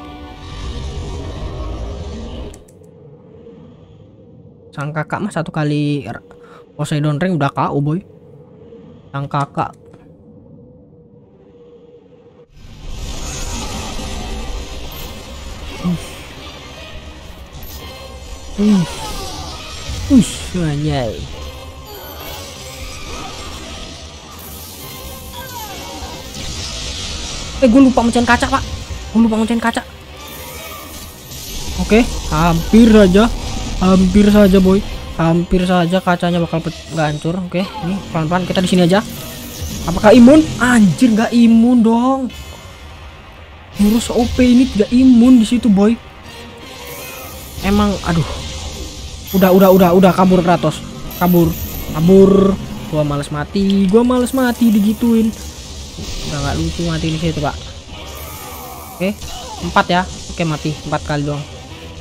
Sang kakak mah satu kali Poseidon Ring udah K O boy. Sang kakak. Hmm. Ush, anjay. Eh, gue lupa mecahin kaca, Pak. Gue lupa mecahin kaca. Oke, hampir saja. Hampir saja, boy. Hampir saja kacanya bakal nggak hancur. Oke, ini pelan-pelan kita di sini aja. Apakah imun? Anjir, nggak imun dong. Jurus O P ini tidak imun di situ, boy. Emang, aduh. Udah, udah, udah, udah kabur Kratos. Kabur, kabur. Gua males mati, gua males mati digituin. Udah nggak lucu mati di situ, Pak. Oke, empat ya. Oke, mati empat kali doang.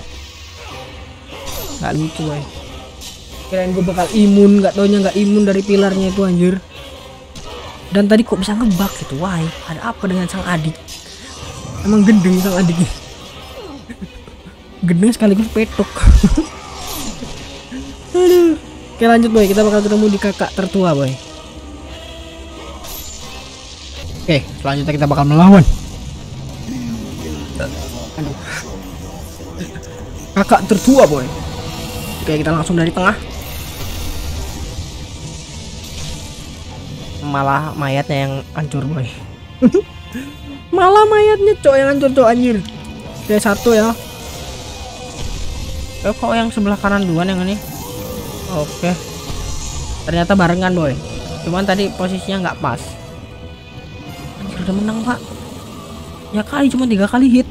Nggak lucu, boy. Kirain gue bakal imun, nggak taunya nggak imun dari pilarnya itu anjir. Dan tadi kok bisa ngebug gitu, why? Ada apa dengan sang adik? Emang gendeng sang adiknya. Gendeng sekaligus petok. Aduh. Oke lanjut boy, kita bakal ketemu di kakak tertua boy. Oke, selanjutnya kita bakal melawan. Aduh. Kakak tertua boy. Oke, kita langsung dari tengah. Malah mayatnya yang hancur boy. Malah mayatnya cowok yang hancur cowok anjir. Oke, satu ya. Eh, kok yang sebelah kanan duluan yang ini? Oke. Ternyata barengan boy. Cuman tadi posisinya nggak pas. Anjir, udah menang pak. Ya kali cuma tiga kali hit.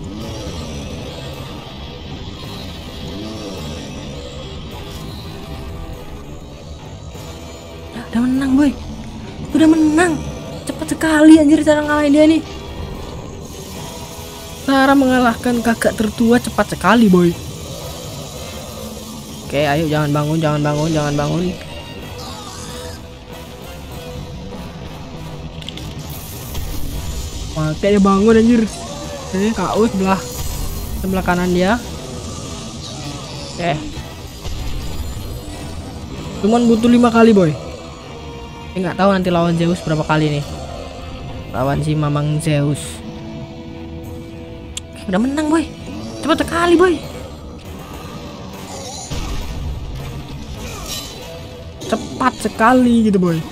Ya, udah menang boy. Udah menang. Cepat sekali anjir cara ngalahin dia nih. Cara mengalahkan kakak tertua cepat sekali boy. Oke, ayo jangan bangun, jangan bangun, jangan bangun. Mati dia bangun anjir. Ini K O sebelah sebelah kanan dia. Oke. Cuman butuh lima kali boy. Nggak tahu nanti lawan Zeus berapa kali nih. Lawan si Mamang Zeus. Oke, udah menang boy. Cepat sekali boy. sekali gitu boy.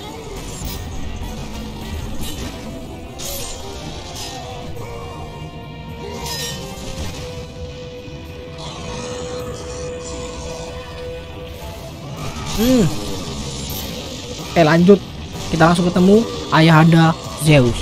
Hmm. Oke lanjut, kita langsung ketemu Ayahanda Zeus.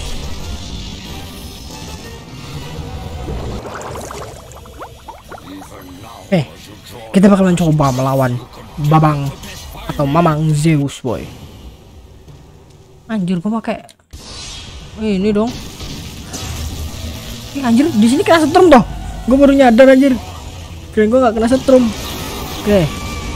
Eh, kita bakalan coba melawan Babang atau Mamang Zeus boy. Anjir, gua pakai ini dong. Eh, anjir, di sini kena setrum toh. Gua baru nyadar anjir. Kirain gua nggak kena setrum. Oke.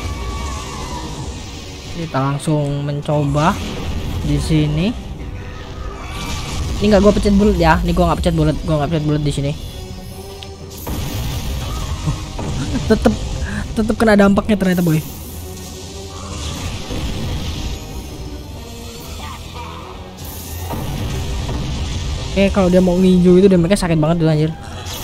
Kita langsung mencoba di sini. Ini nggak gua pencet bulat ya. Ini gua nggak pencet bulat. Gua nggak pencet bulat di sini. Tetep tetep kena dampaknya ternyata boy. Oke, kalau dia mau nginju itu damage-nya sakit banget tuh anjir.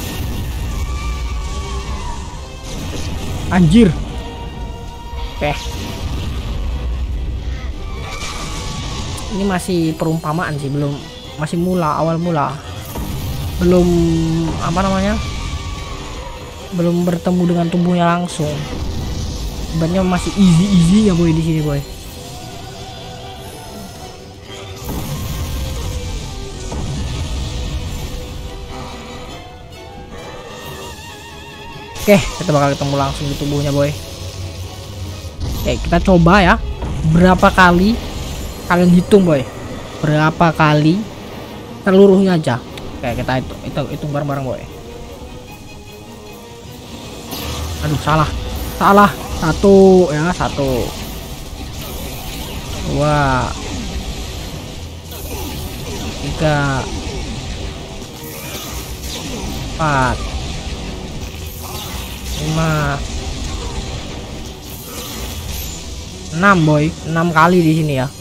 Anjir. Oke. Ini masih perumpamaan sih, belum, masih mula, awal mula. Belum apa namanya? Belum bertemu dengan tubuhnya langsung. Sebenarnya masih easy-easy ya boy di sini boy. Oke, kita bakal ketemu langsung di tubuhnya boy. Oke, kita coba ya. Berapa kali kalian hitung boy? Berapa kali seluruhnya aja. Oke, kita hitung, hitung, hitung bareng-bareng boy. Aduh, salah, salah. Satu ya, satu, dua, tiga, empat, lima, enam boy, enam kali di sini ya.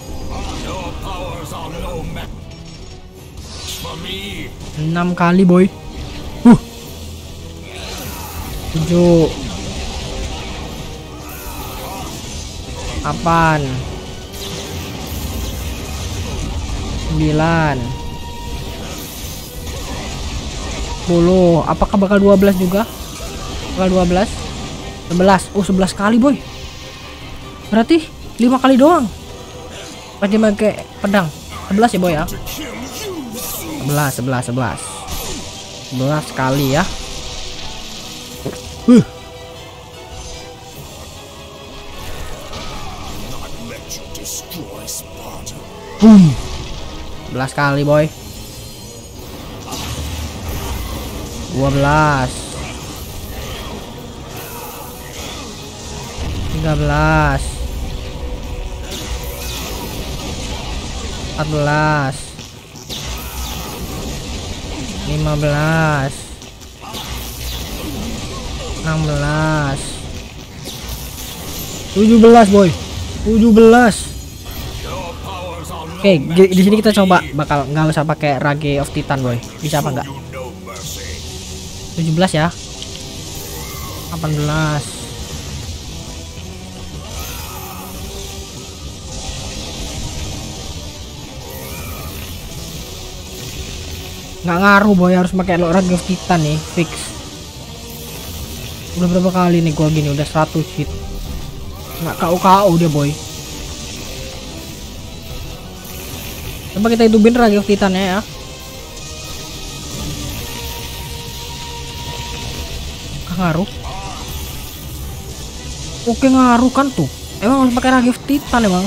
Enam kali boy. Huh. Tujuh. Delapan. Sembilan. Sepuluh. Apakah bakal dua belas juga? Bakal dua belas. Sebelas. Oh, sebelas kali boy. Berarti lima kali doang. Pas dia pakai pedang. Sebelas ya boy ya. Sebelas, sebelas, sebelas. Sebelas kali ya. Huh. Boom. sebelas kali boy. dua belas. tiga belas. empat belas. lima belas. enam belas. tujuh belas boy. tujuh belas. Oke, di, di sini kita coba bakal nggak usah pakai Rage of Titan boy. Bisa apa enggak? tujuh belas ya. delapan belas. Nggak ngaruh boy, harus pakai Rage of Titan nih, fix. Udah berapa kali nih gua gini, udah seratus hit. Nggak K O K O dia boy. Coba kita hidupin Rage of Titan ya. Ngaruh. Oke, ngaruh kan tuh. Emang harus pakai Rage of Titan emang.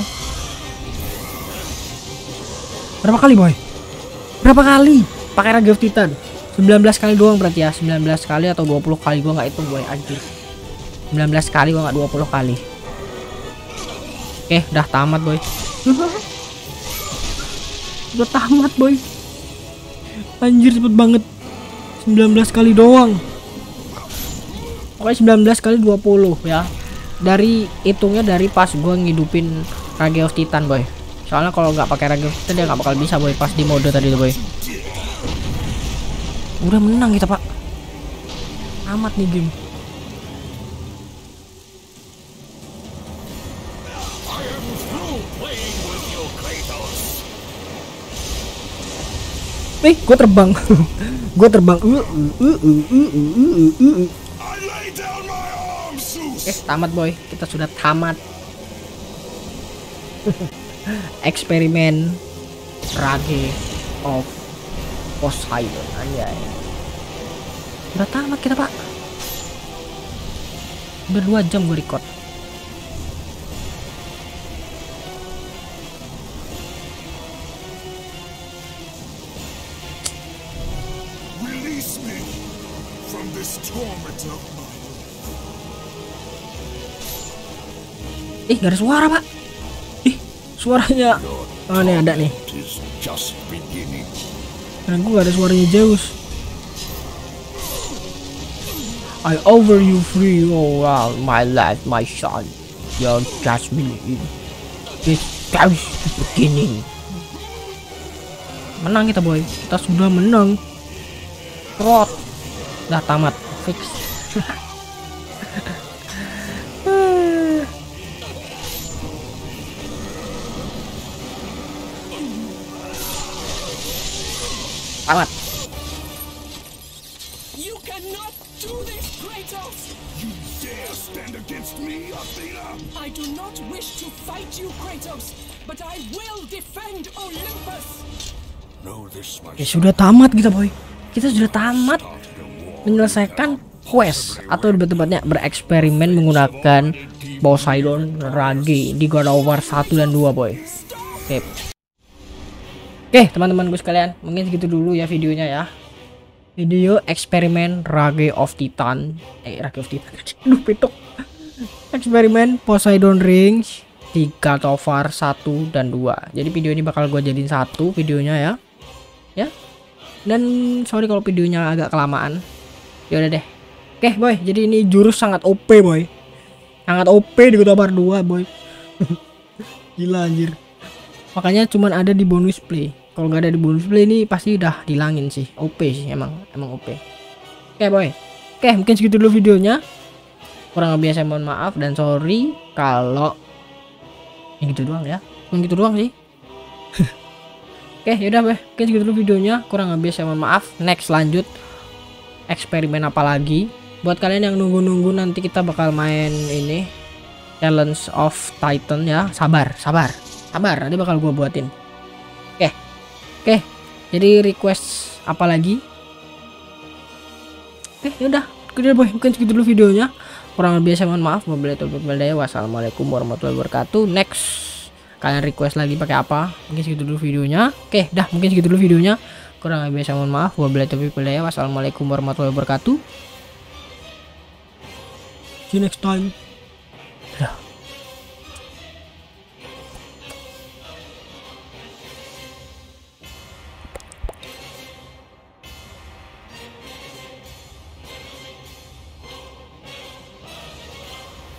Berapa kali boy? Berapa kali pakai Rage of Titan? sembilan belas kali doang berarti ya. sembilan belas kali atau dua puluh kali, gua nggak hitung boy, anjir. sembilan belas kali, gua nggak dua puluh kali. Oke, udah tamat boy. Udah tamat boy. Anjir, cepet banget. sembilan belas kali doang. Pokoknya sembilan belas kali dua puluh ya. Dari hitungnya dari pas gua ngidupin Rage of Titan boy. Soalnya kalau nggak pakai Rage of Titan dia nggak bakal bisa boy pas di mode tadi tuh boy. Udah menang kita pak. Amat nih game. Eh, gue terbang. Gue terbang. Uh, uh, uh, uh, uh, uh, uh, uh. I lay down my arms, Zeus. Eh, tamat boy. Kita sudah tamat. Eksperimen Rage of Poseidon. Anjay. Udah tamat kita, Pak. Udah dua jam gue record. Release me from this torment of mine. Ih, gak ada suara, Pak. Ih, suaranya. Oh, nih ada nih. It is just beginning. Nah, gue gak ada suaranya Zeus. I offer you free all my life, my son. You're just believe. It's just beginning. Menang kita boy. Kita sudah menang. Trot. Udah tamat. Fix. Tamat. You cannot do this, Kratos! You dare stand against me, Athena? I do not wish to fight you, Kratos, but I will defend Olympus! Know this much. Ya sudah tamat kita boy. Kita sudah tamat menyelesaikan quest atau lebih tepatnya bereksperimen menggunakan Poseidon Rage di God of War satu dan dua boy. Oke. Oke, teman-teman gue sekalian, mungkin segitu dulu ya videonya ya. Video eksperimen Rage of Titan. Eh, Rage of Titan. Aduh, pitok. Eksperimen Poseidon Rings di God of War satu dan dua. Jadi video ini bakal gue jadiin satu videonya ya. Ya. Dan sorry kalau videonya agak kelamaan. Ya udah deh. Oke, boy. Jadi ini jurus sangat O P, boy. Sangat O P di God of War dua, boy. Gila anjir. Makanya cuman ada di bonus play. Kalau nggak ada di bonus play ini pasti udah dilangin sih. O P sih emang, emang O P. Oke, boy. Oke, mungkin segitu dulu videonya. Kurang lebih saya mohon maaf dan sorry kalau yang gitu doang ya. Yang gitu doang sih. Oke, yaudah boy. Mungkin segitu dulu videonya. Kurang lebih saya mohon maaf. Next lanjut eksperimen apa lagi? Buat kalian yang nunggu-nunggu nanti kita bakal main ini Challenge of Titan ya. Sabar, sabar. Sabar, nanti bakal gua buatin. Oke. Oke. Jadi request apa lagi? Oke, yaudah. Udah boy, mungkin segitu dulu videonya. Kurang lebih saya mohon maaf. Wassalamualaikum warahmatullahi wabarakatuh. Next, kalian request lagi pakai apa? Mungkin segitu dulu videonya. Oke, dah mungkin segitu dulu videonya. Kurang lebih saya mohon maaf. Wassalamualaikum warahmatullahi wabarakatuh. See you next time.